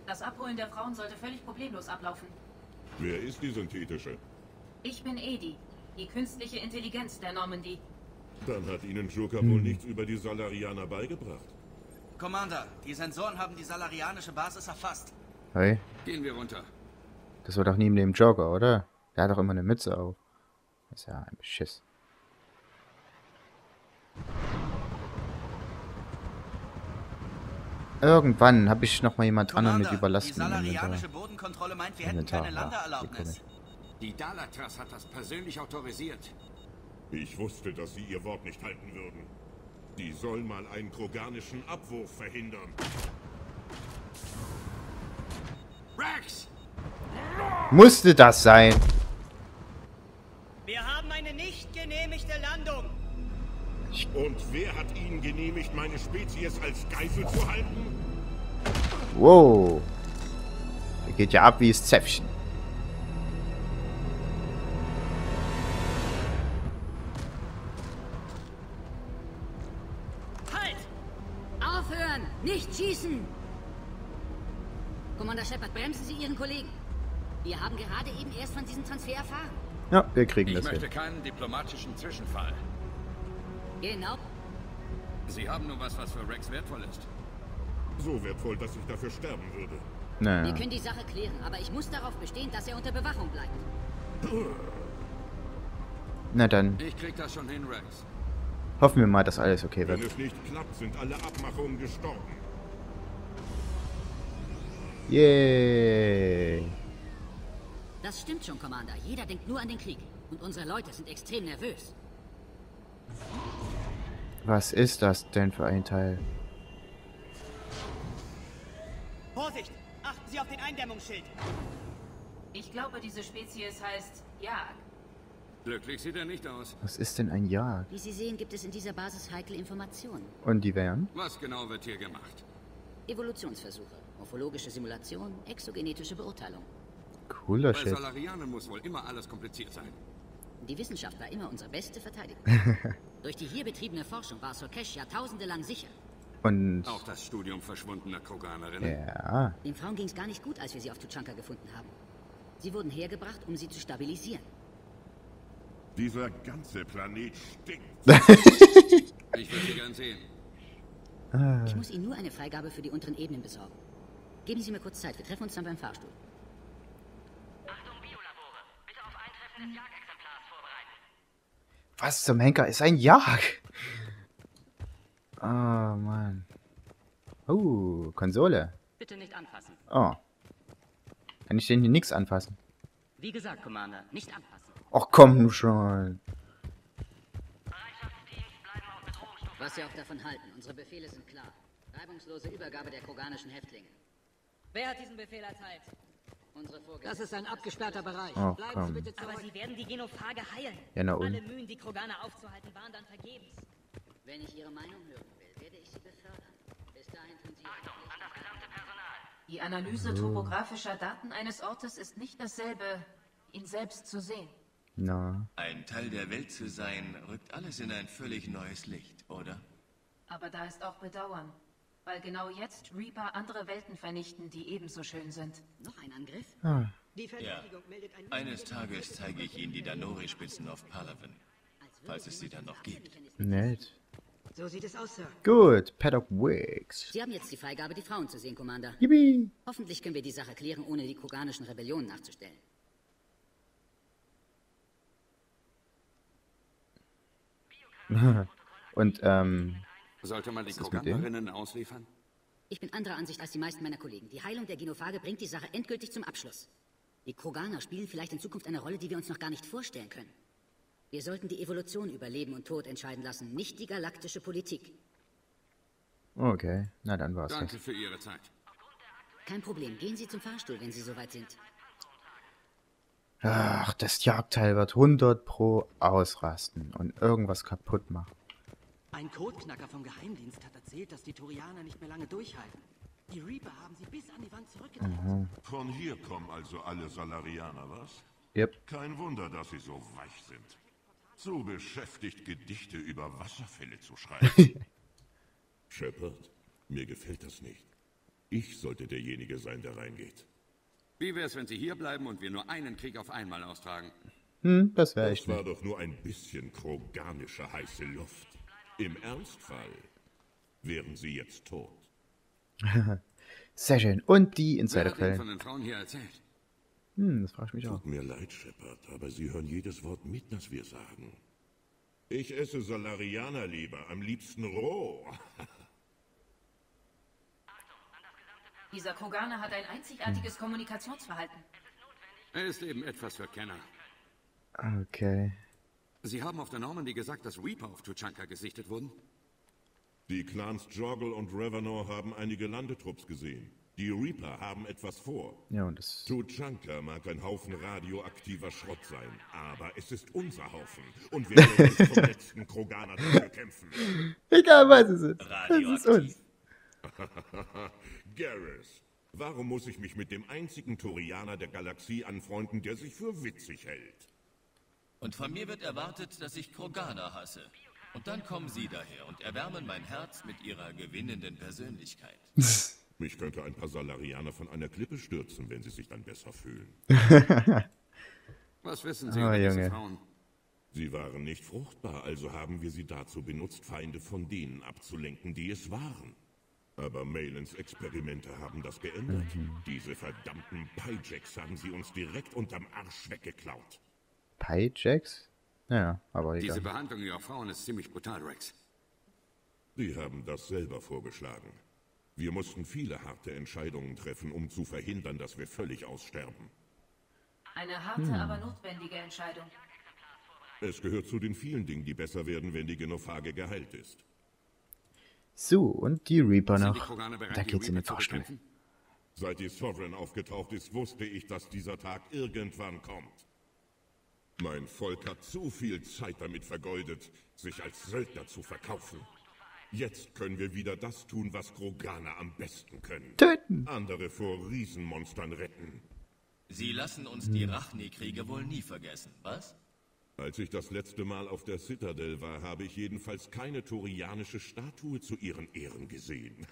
Das Abholen der Frauen sollte völlig problemlos ablaufen. Wer ist die synthetische? Ich bin Edi, die künstliche Intelligenz der Normandy. Dann hat Ihnen Joker wohl nichts über die Salarianer beigebracht. Commander, die Sensoren haben die salarianische Basis erfasst. Hey, Gehen wir runter. das war doch nie neben Joker, oder? Der hat doch immer eine Mütze auf. Das ist ja ein Beschiss. Irgendwann habe ich noch mal jemand anderen mit Die überlastet. salarianische Bodenkontrolle meint, wir hätten keine Landeerlaubnis. Die Dalatras hat das persönlich autorisiert. Ich wusste, dass Sie Ihr Wort nicht halten würden. Die soll mal einen kroganischen Abwurf verhindern. Rex! Musste das sein? Wir haben eine nicht genehmigte Landung. Und wer hat Ihnen genehmigt, meine Spezies als Geisel zu halten? Wow. Der geht ja ab wie das Zäpfchen. Halt! Aufhören! Nicht schießen! Commander Shepard, bremsen Sie Ihren Kollegen. Wir haben gerade eben erst von diesem Transfer erfahren. Ja, wir kriegen Ich das möchte hin. keinen diplomatischen Zwischenfall. Genau. Sie haben nur was für Rex wertvoll ist. So wertvoll, dass ich dafür sterben würde. Wir Naja. können die Sache klären, aber ich muss darauf bestehen, dass er unter Bewachung bleibt. Na dann Ich krieg das schon hin, Rex. hoffen wir mal, dass alles okay Wenn wird. es nicht klappt, sind alle Abmachungen gestorben. Yay. Das stimmt schon, Commander. Jeder denkt nur an den Krieg. Und unsere Leute sind extrem nervös. Was ist das denn für ein Teil? Vorsicht! Achten Sie auf den Eindämmungsschild. Ich glaube, diese Spezies heißt Jag. Glücklich sieht er nicht aus. Was ist denn ein Jag? Wie Sie sehen, gibt es in dieser Basis heikle Informationen. Und die wären? Was genau wird hier gemacht? Evolutionsversuche, morphologische Simulation, exogenetische Beurteilung. Cooler Bei Shit. Salarianern muss wohl immer alles kompliziert sein. Die Wissenschaft war immer unsere beste Verteidigung. Durch die hier betriebene Forschung war Sokesh jahrtausendelang sicher. Und Auch das Studium verschwundener Kroganerinnen. ja, Den Frauen ging es gar nicht gut, als wir sie auf Tuchanka gefunden haben. Sie wurden hergebracht, um sie zu stabilisieren. Dieser ganze Planet stinkt. Ich würde sie gern sehen. Ich muss Ihnen nur eine Freigabe für die unteren Ebenen besorgen. Geben Sie mir kurz Zeit, wir treffen uns dann beim Fahrstuhl. Achtung, Biolabore. Bitte auf Eintreffen des Jagdexemplars vorbereiten. was zum Henker ist ein Jag? Oh Mann. Konsole. Bitte nicht anfassen. Oh. Kann ich denn hier nichts anfassen? Wie gesagt, Commander, nicht anfassen. Ach komm schon. Bereitschaftsteams bleiben auf Bedrohungsstufe. Was Sie auch davon halten, unsere Befehle sind klar. Reibungslose Übergabe der kroganischen Häftlinge. Wer hat diesen Befehl erteilt? Unsere Das Vorgesetzten. ist ein abgesperrter Bereich. Oh Bleiben komm. Sie bitte zurück. Aber Sie werden die Genophage heilen. Ja, na Alle und? Mühen, die Kroganer aufzuhalten, waren dann vergebens. Wenn ich Ihre Meinung hören will, werde ich Sie befördern. Bis dahin tun Sie... Achtung, an das gesamte Personal. Die Analyse topografischer Daten eines Ortes ist nicht dasselbe, ihn selbst zu sehen. Na. Ein Teil der Welt zu sein, rückt alles in ein völlig neues Licht, oder? Aber da ist auch Bedauern. Weil genau jetzt Reaper andere Welten vernichten, die ebenso schön sind. Noch ein Angriff? Ah. Die Ja. Verteidigung meldet ein... Eines Tages zeige ich Ihnen die Danori-Spitzen auf Palaven, falls es sie dann noch gibt. Nett. So sieht es aus, Sir. Gut, Paddock Wigs. Sie haben jetzt die Freigabe, die Frauen zu sehen, Commander. Yippie. Hoffentlich können wir die Sache klären, ohne die kroganischen Rebellionen nachzustellen. Und, Sollte man die Was ist mit dem? Kroganerinnen ausliefern? Ich bin anderer Ansicht als die meisten meiner Kollegen. Die Heilung der Genophage bringt die Sache endgültig zum Abschluss. Die Kroganer spielen vielleicht in Zukunft eine Rolle, die wir uns noch gar nicht vorstellen können. Wir sollten die Evolution über Leben und Tod entscheiden lassen, nicht die galaktische Politik. okay. Na dann war's Danke das. für Ihre Zeit. Kein Problem, gehen Sie zum Fahrstuhl, wenn Sie soweit sind. Ach, das Jagdteil wird 100 pro ausrasten und irgendwas kaputt machen. Ein Codeknacker vom Geheimdienst hat erzählt, dass die Turianer nicht mehr lange durchhalten. Die Reaper haben sie bis an die Wand zurückgedrängt. Von hier kommen also alle Salarianer, was? Yep. Kein Wunder, dass sie so weich sind. So beschäftigt, Gedichte über Wasserfälle zu schreiben. Shepard, mir gefällt das nicht. Ich sollte derjenige sein, der reingeht. Wie wär's, wenn Sie hier bleiben und wir nur einen Krieg auf einmal austragen? Das wäre echt Das war doch nur ein bisschen kroganische heiße Luft. Im Ernstfall wären Sie jetzt tot. sehr schön. Und die Wer hat Ihnen Insiderquellen. von den Frauen hier erzählt? Das frage ich mich auch. Tut mir leid, Shepard, aber Sie hören jedes Wort mit, das wir sagen. Ich esse Salarianer lieber, am liebsten roh. Dieser Kroganer hat ein einzigartiges Kommunikationsverhalten. Er ist eben etwas für Kenner. Okay. Sie haben auf der Normandy gesagt, dass Reaper auf Tuchanka gesichtet wurden? Die Clans Jorgal und Revenor haben einige Landetrupps gesehen. Die Reaper haben etwas vor. Ja, und das... Tuchanka mag ein Haufen radioaktiver Schrott sein, aber es ist unser Haufen. Und wir werden bis zum letzten Kroganer dafür kämpfen. Egal, was es ist. Das ist Radioaktiv. uns. Garrus, warum muss ich mich mit dem einzigen Turianer der Galaxie anfreunden, der sich für witzig hält? Und von mir wird erwartet, dass ich Kroganer hasse. Und dann kommen Sie daher und erwärmen mein Herz mit Ihrer gewinnenden Persönlichkeit. Mich könnte ein paar Salarianer von einer Klippe stürzen, wenn sie sich dann besser fühlen. Was wissen Sie Oh, über diese Junge. Frauen? Sie waren nicht fruchtbar, also haben wir sie dazu benutzt, Feinde von denen abzulenken, die es waren. Aber Malens Experimente haben das geändert. Diese verdammten Pyjacks haben sie uns direkt unterm Arsch weggeklaut. Pyjacks? Ja, aber Diese egal. Behandlung Ihrer Frauen ist ziemlich brutal, Rex. Sie haben das selber vorgeschlagen. Wir mussten viele harte Entscheidungen treffen, um zu verhindern, dass wir völlig aussterben. Eine harte, aber notwendige Entscheidung. Es gehört zu den vielen Dingen, die besser werden, wenn die Genophage geheilt ist. So, und die Reaper Sind die noch. Kroganer bereit, Da die geht's in den Reaper zu Fahrstuhl. bekämpfen? Seit die Sovereign aufgetaucht ist, wusste ich, dass dieser Tag irgendwann kommt. Mein Volk hat zu viel Zeit damit vergeudet, sich als Söldner zu verkaufen. Jetzt können wir wieder das tun, was Kroganer am besten können. Töten! Andere vor Riesenmonstern retten. Sie lassen uns die Rachni-Kriege wohl nie vergessen, was? Als ich das letzte Mal auf der Citadel war, habe ich jedenfalls keine turianische Statue zu ihren Ehren gesehen.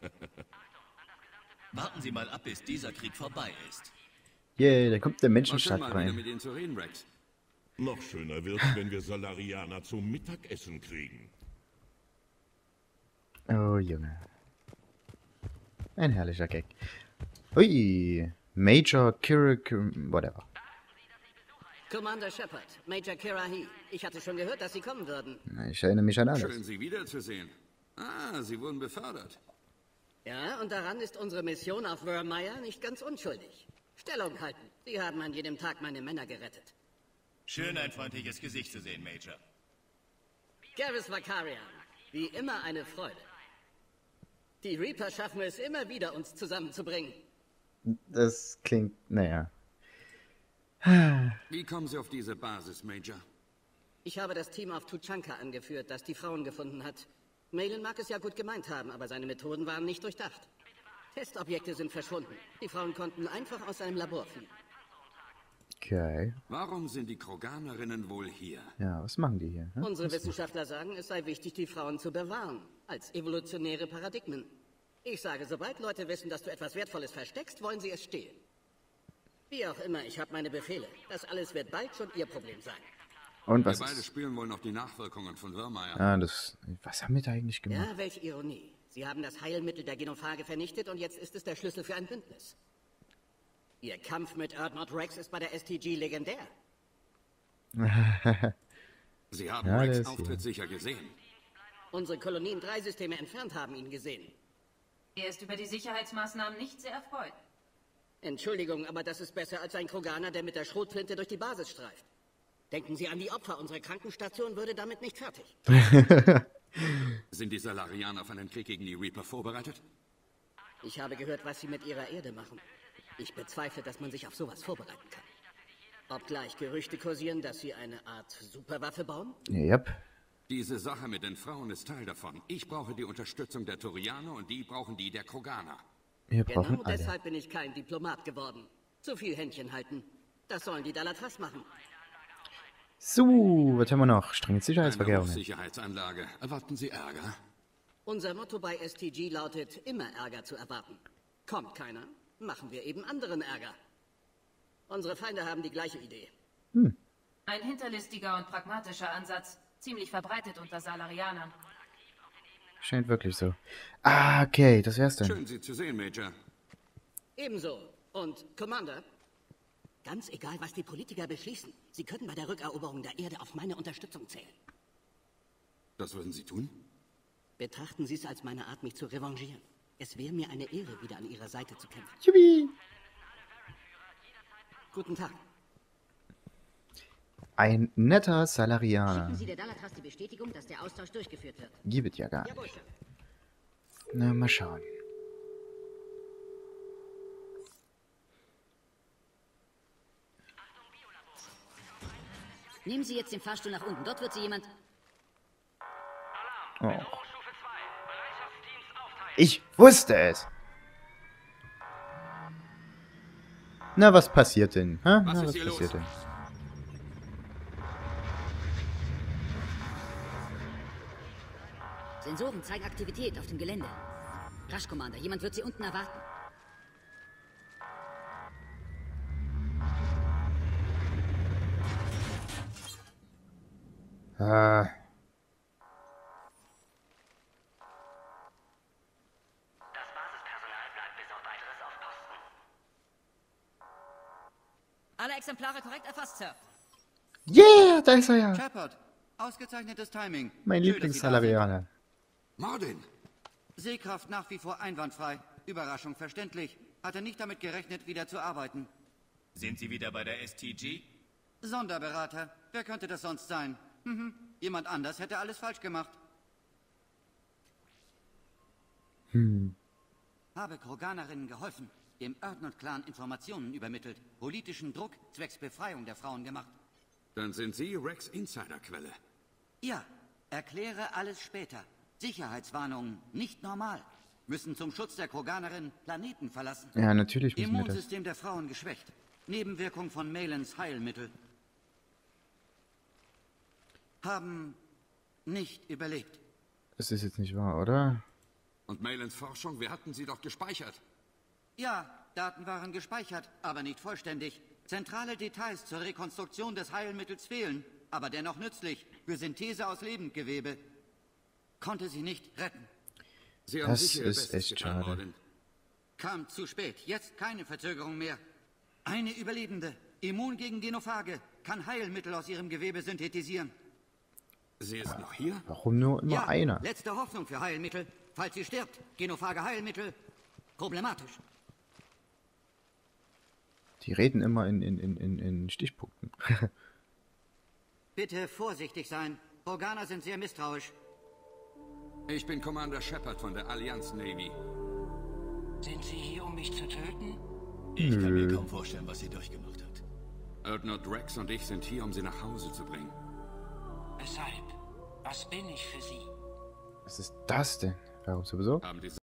Warten Sie mal ab, bis dieser Krieg vorbei ist. Yeah, da kommt der War schön, Menschenstadt mal wieder rein. mit Ihnen zu reden, Rex. Noch schöner wird's, wenn wir Salarianer zum Mittagessen kriegen. Oh, Junge. Ein herrlicher Gag. Ui, Major Kirik, whatever. Commander Shepard, Major Kirahi. Ich hatte schon gehört, dass Sie kommen würden. Ich erinnere mich an alles. Schön, Sie wiederzusehen. Ah, Sie wurden befördert. Ja, und daran ist unsere Mission auf Vermeer nicht ganz unschuldig. Stellung halten. Sie haben an jedem Tag meine Männer gerettet. Schön, ein freundliches Gesicht zu sehen, Major. Garrus Vakarian. Wie immer eine Freude. Die Reaper schaffen es immer wieder, uns zusammenzubringen. Das klingt, naja. Wie kommen Sie auf diese Basis, Major? Ich habe das Team auf Tuchanka angeführt, das die Frauen gefunden hat. Malin mag es ja gut gemeint haben, aber seine Methoden waren nicht durchdacht. Testobjekte sind verschwunden. Die Frauen konnten einfach aus seinem Labor fliehen. Okay. Warum sind die Kroganerinnen wohl hier? Ja, was machen die hier? Hm? Unsere Wissenschaftler sagen, es sei wichtig, die Frauen zu bewahren, als evolutionäre Paradigmen. Ich sage, sobald Leute wissen, dass du etwas Wertvolles versteckst, wollen sie es stehlen. Wie auch immer, ich habe meine Befehle. Das alles wird bald schon ihr Problem sein. Und Wir was beide ist... spüren wohl noch die Nachwirkungen von Vermeer. Ah, das... Was haben wir da eigentlich gemacht? Ja, welche Ironie. Sie haben das Heilmittel der Genophage vernichtet und jetzt ist es der Schlüssel für ein Bündnis. Ihr Kampf mit Erdnot Rex ist bei der STG legendär. Sie haben Ja, der Rex ist Auftritt hier. sicher gesehen. Unsere Kolonien 3 Systeme entfernt haben ihn gesehen. Er ist über die Sicherheitsmaßnahmen nicht sehr erfreut. Entschuldigung, aber das ist besser als ein Kroganer, der mit der Schrotflinte durch die Basis streift. Denken Sie an die Opfer. Unsere Krankenstation würde damit nicht fertig. Sind die Salarianer auf einen Krieg gegen die Reaper vorbereitet? Ich habe gehört, was Sie mit Ihrer Erde machen. Ich bezweifle, dass man sich auf sowas vorbereiten kann. Obgleich Gerüchte kursieren, dass Sie eine Art Superwaffe bauen? Yep. Diese Sache mit den Frauen ist Teil davon. Ich brauche die Unterstützung der Turianer und die brauchen die der Kroganer. Wir brauchen Genau alle. deshalb bin ich kein Diplomat geworden. Zu viel Händchen halten. Das sollen die Dalatras machen. So, was haben wir noch? Strenge Eine Sicherheitsverkehrungen. Sicherheitsanlage. Erwarten Sie Ärger? Unser Motto bei STG lautet, immer Ärger zu erwarten. Kommt keiner, machen wir eben anderen Ärger. Unsere Feinde haben die gleiche Idee. Ein hinterlistiger und pragmatischer Ansatz, ziemlich verbreitet unter Salarianern. Scheint wirklich so. Ah, okay, das wär's dann. Schön, Sie zu sehen, Major. Ebenso. Und, Commander, ganz egal, was die Politiker beschließen, Sie können bei der Rückeroberung der Erde auf meine Unterstützung zählen. Das würden Sie tun? Betrachten Sie es als meine Art, mich zu revanchieren. Es wäre mir eine Ehre, wieder an Ihrer Seite zu kämpfen. Jubi. Guten Tag. Ein netter Salarianer. Schicken Sie der Dallatras die Bestätigung, dass der Austausch durchgeführt wird. Gibt es ja gar nicht. Jawohl, Chef. Na, mal schauen. Nehmen Sie jetzt den Fahrstuhl nach unten. Dort wird Sie jemand... Oh. Ich wusste es. Na, was passiert denn? Ha? Was Na, ist was hier passiert los? denn? Sensoren zeigen Aktivität auf dem Gelände. Rasch, Commander. Jemand wird Sie unten erwarten. Ah. Alle Exemplare korrekt erfasst, Sir. Yeah, da ist er ja. Shepard, ausgezeichnetes Timing. Mein Schön, dass Sie da Lieblingssalarianer. Martin! sind. Sehkraft nach wie vor einwandfrei. Überraschung verständlich. Hatte nicht damit gerechnet, wieder zu arbeiten. Sind Sie wieder bei der STG? Sonderberater. Wer könnte das sonst sein? Jemand anders hätte alles falsch gemacht. Habe Kroganerinnen geholfen, dem Erdnot-Clan Informationen übermittelt, politischen Druck zwecks Befreiung der Frauen gemacht. Dann sind Sie Rex Insiderquelle. Ja, erkläre alles später. Sicherheitswarnungen, nicht normal. Müssen zum Schutz der Kroganerinnen Planeten verlassen. Ja, natürlich müssen wir das. Immunsystem der Frauen geschwächt. Nebenwirkung von Malens Heilmittel. Haben nicht überlebt. Das ist jetzt nicht wahr, oder? Und Malens Forschung, wir hatten sie doch gespeichert. Ja, Daten waren gespeichert, aber nicht vollständig. Zentrale Details zur Rekonstruktion des Heilmittels fehlen, aber dennoch nützlich für Synthese aus Lebendgewebe. Konnte sie nicht retten. Sie haben Das sicher Ihr ist Bestes echt getan, schade. Mordin. Kam zu spät. Jetzt keine Verzögerung mehr. Eine Überlebende, immun gegen Genophage, kann Heilmittel aus ihrem Gewebe synthetisieren. Sie ist noch hier? Warum nur immer Ja, einer? letzte Hoffnung für Heilmittel. Falls sie stirbt, Genophage Heilmittel, problematisch. Die reden immer in Stichpunkten. Bitte vorsichtig sein. Organer sind sehr misstrauisch. Ich bin Commander Shepard von der Allianz Navy. Sind Sie hier, um mich zu töten? Ich kann mir kaum vorstellen, was sie durchgemacht hat. Erdnot Rex und ich sind hier, um sie nach Hause zu bringen. Weshalb? Was bin ich für Sie? Was ist das denn? Warum so besorgt? Haben die